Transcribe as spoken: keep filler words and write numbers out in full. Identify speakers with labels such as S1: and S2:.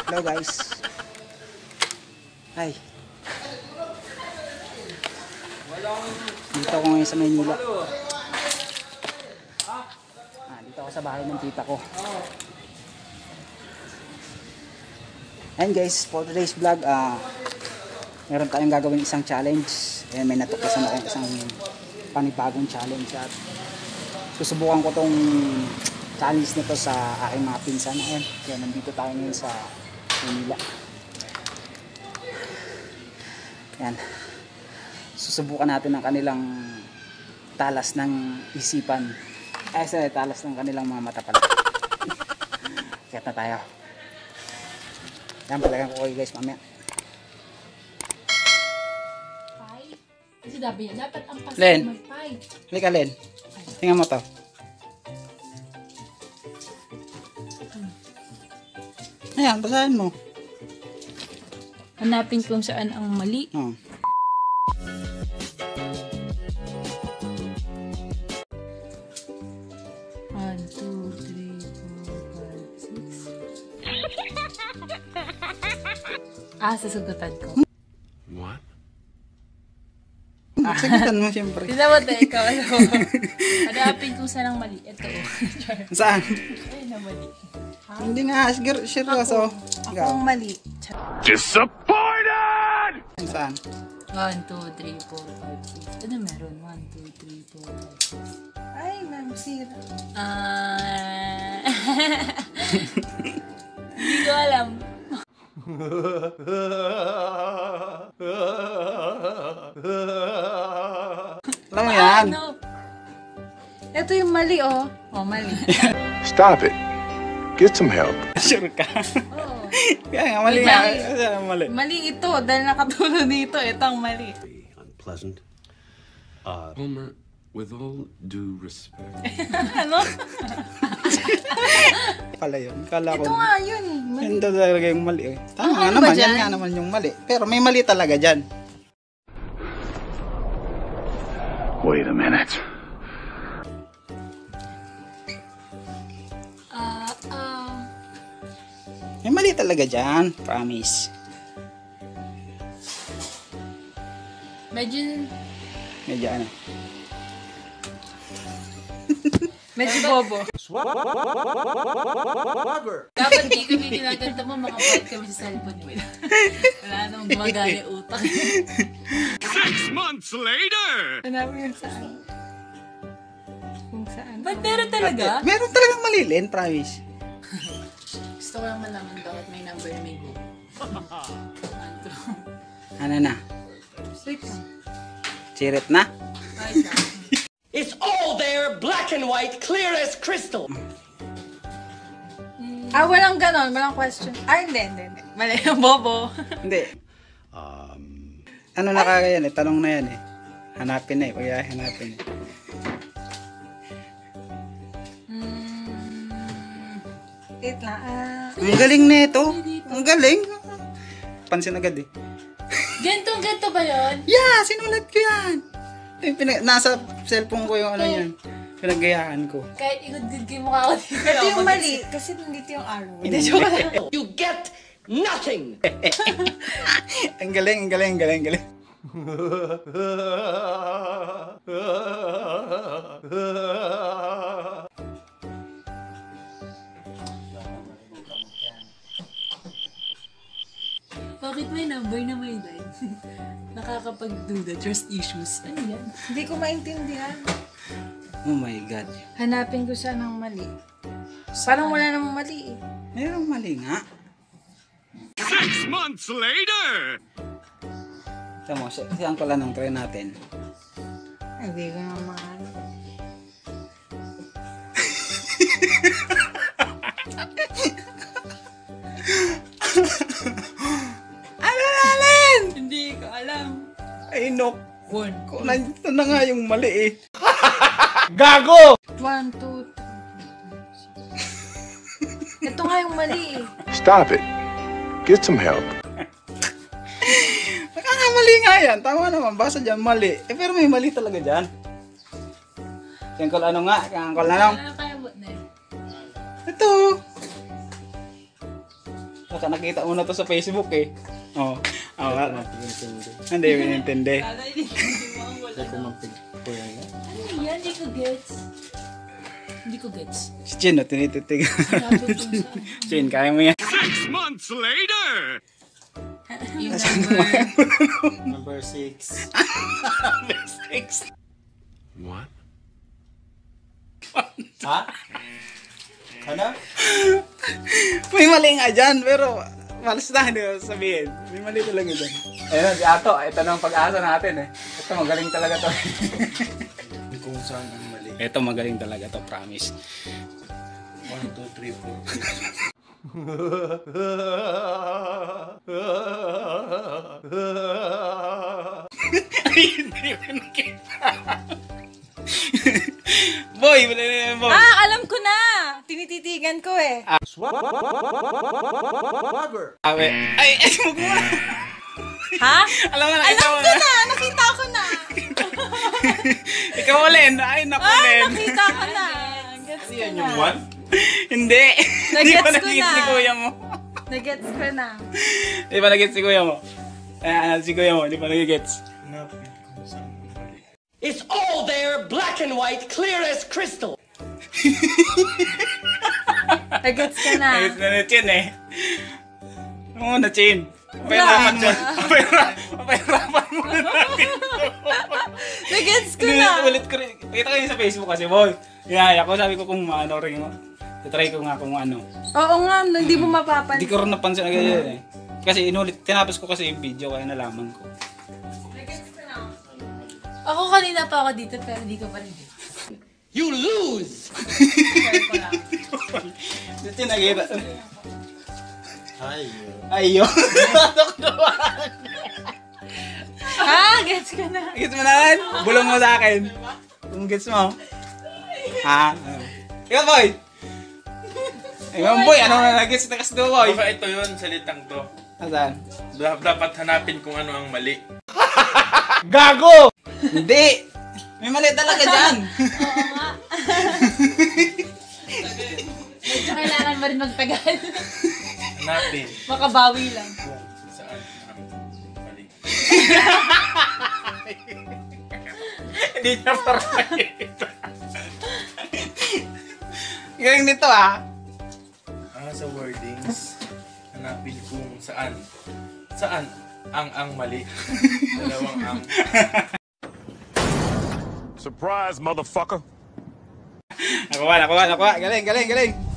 S1: Hello guys. Hi. Dito ako ngayon sa Maynila. Ah, dito ako sa bahay ng tita ko. And guys, for today's vlog, ah, meron tayong gagawin isang challenge. Ayan, may natuklasan ako isang panibagong challenge at susubukan ko tong challenge nito sa aking mga pinsan. Ayan, kaya nandito tayo ngayon sa Manila. Ayan, susubukan natin ang kanilang talas ng isipan. Ay, sorry, talas ng kanilang mga mata pala. Kaya na tayo. Ayan, palagan ko kayo guys mamaya.
S2: Kasi dabi yan, dapat ang pasok
S1: Len,
S2: mag-pie.
S1: halika Len. Tingnan mo to. Ayan, basahin mo.
S2: Hanapin kung saan ang mali.
S1: Oh.
S2: One, two, three, four, five, six. Ah, sasagutan ko.
S3: What?
S1: Ah. Sagutan mo siyempre.
S2: Tignan mo tayo, ikaw. Ano? Hanapin kung saan ang mali. Ito.
S1: Saan?
S2: Ayun na mali. Ha?
S1: Hindi nga, siguro, seryoso.
S2: Ako ang mali.
S3: Disappointed!
S1: Saan?
S2: One, two, three, four, five, six. Ano meron? One, two, three, four, five, six. Ay, nagsira. Ah. Hindi ko alam.
S1: Alam mo yan?
S2: Ano? Ito yung mali, oh. Oh, mali.
S3: Stop it. Get some help.
S1: Sure ka?
S2: Oo.
S1: Kaya nga, mali
S2: Mali.
S1: nga. Kaya mali.
S2: Mali ito, dahil nakatulog dito. Ito ang mali.
S4: Unpleasant. Uh,
S3: Homer, with all due respect.
S2: Ano?
S1: Pala yun. Kala ko.
S2: Ito nga yun. Mali.
S1: Yun talaga yung mali eh. Tama
S2: Ah,
S1: nga
S2: ano ba
S1: naman, yan
S2: dyan?
S1: nga naman yung mali. Pero may mali talaga dyan.
S3: Wait a minute.
S2: Ah, ah.
S1: May mali talaga dyan. Promise.
S2: Medyo,
S1: Medyo ano.
S2: medyo bobo. Dapat di kami ginaganda mo, makapahit kami sa cellphone mo. Wala nang gumagana yung utak.
S3: Six months later!
S2: Hanapin yung saan. Kung saan. Ba't meron talaga?
S1: Meron talagang mali, Len. Promise.
S2: Gusto ko lang malaman bakit may number na may go.
S1: Ano na?
S2: Wait lang.
S1: Sirit na?
S2: Wait lang.
S5: It's all there, black and white, clear as crystal.
S2: Ah, walang ganon. Walang question. Ah, hindi, hindi, hindi. Mali yung bobo.
S1: Hindi.
S4: um,
S1: Ano na kaya yan eh? Tanong na yan eh. Hanapin na eh. Kaya hanapin.
S2: Hmm. Wait lang. Ah.
S1: Ang galing na ito. Ang galing. Pansin agad eh.
S2: Ganto, ganto ba yun?
S1: Yeah, sinulat ko yan. Eh, pinag- nasa cellphone ko yung ano yan. Pinaggayaan ko.
S2: Kahit igod-gud yung mukha ko dito. Ito yung mali. Kasi nandito yung arrow. Hindi, joke lang.
S5: You get nothing.
S1: Ang galing, ang galing, ang galing, ang galing.
S2: Bakit may number na may line? Nakakapagduda, trust issues. Ano yan? Hindi ko maintindihan.
S1: Oh my God.
S2: Hanapin ko siya ng mali. Parang wala namang mali eh.
S1: Merong mali nga.
S3: Six months later!
S1: Ito mo, siyang pala ng try natin.
S2: Hindi ko naman.
S1: Ano natin?
S2: Hindi ko alam.
S1: Ay, no.
S2: One.
S1: Kung nandito na nga yung mali eh.
S2: One, two, three. Ito nga yung mali eh.
S3: Stop it. Get some help.
S1: Nakakamali nga yan. Tama naman. Basta dyan mali. Eh, pero may mali talaga dyan. Yan ko ano nga. Yan ko ano.
S2: Ano kaya mo na eh?
S1: Ito. Baka nakita mo na to sa Facebook eh. Oo. Oh. Oh, hindi mo intindi.
S2: Ano yan? Hindi ko gets. Hindi ko gets.
S1: Si Chin, no, tinititig.
S2: Hanapin ko saan.
S1: Chin, kaya mo yan.
S3: Six months later!
S2: Yung number.
S6: Number six.
S1: Six.
S3: What?
S6: Ha? Ano?
S1: May mali nga dyan, pero malas na, hindi ko sabihin. May mali talaga dyan. Ayun, si Ato, ito na ang pag-asa natin eh. Ito, magaling talaga to.
S6: Kung saan ang mali.
S1: Ito, magaling talaga to, promise.
S6: One, two, three, four.
S1: Ay, hindi ko nakita. Boy, wala na yan, boy.
S2: Ah, alam ko na! Tinititigan ko eh.
S1: Awe. Ay, ay, huwag mo na.
S2: Ha?
S1: Alam mo na,
S2: Alam
S1: ikaw
S2: ko na! Nakita ko na!
S1: Ikaw ulit. Ay, naku,
S2: Ah,
S1: Len.
S2: nakita ko na! Gets ko na.
S6: One?
S1: Hindi. Hindi
S2: Nagets
S1: pa
S2: ko
S1: nagigit
S2: na.
S1: si kuya mo.
S2: Nagets ko na.
S1: Hindi pa nagigit si kuya mo. Ayan, si kuya mo, hindi pa nagigits.
S6: Hanapin kung saan ang mali.
S5: It's all there, black and white, clear as crystal.
S2: Nagets ko na.
S1: Nagigits na na Chin eh. Oo, na Chin. Pahirapan mo. Pahirapan mo na natin to.
S2: Nagets ko na.
S1: Ulit ko rin. Kita ko yun sa Facebook kasi, boy. Kaya ako sabi ko kung ano rin mo. Try ko nga kung ano.
S2: Oo nga, hindi mo mapapansin.
S1: Hindi ko rin napansin agad yun eh. Kasi inulit, tinapos ko kasi yung video kaya nalaman ko.
S2: Ako kanina pa ako dito pero hindi ko pa rin dito.
S5: You lose!
S1: Dito nakita.
S6: Ay,
S1: Ayun.
S2: Ha? Gets ko na.
S1: Gets mo na yan? Bulong mo sa akin. Kung gets mo. Ha? Ikaw, boy. Ikaw, boy. Ano na nag-gets na kasi doon, boy?
S7: Baka ito yun, salitang to.
S1: Asan?
S7: Da- dapat hanapin kung ano ang mali.
S1: Gago! Hindi! May mali talaga dyan.
S2: Oo nga. Medyo kailangan mo rin magtagal.
S7: Hanapin
S2: Makabawi lang.
S7: kung saan ang mali.
S1: Hindi niya pa makita. Galing nito ah.
S7: Ah, sa wordings, hanapin kung saan. Saan ang ang mali. Dalawang ang.
S3: Surprise, motherfucker!
S1: Nakuha, nakuha, nakuha. Galing, galing, galing.